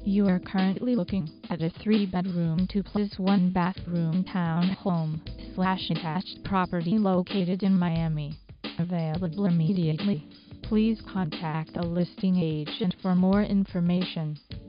You are currently looking at a 3-bedroom 2+1-bathroom townhome/attached property located in Miami. Available immediately. Please contact a listing agent for more information.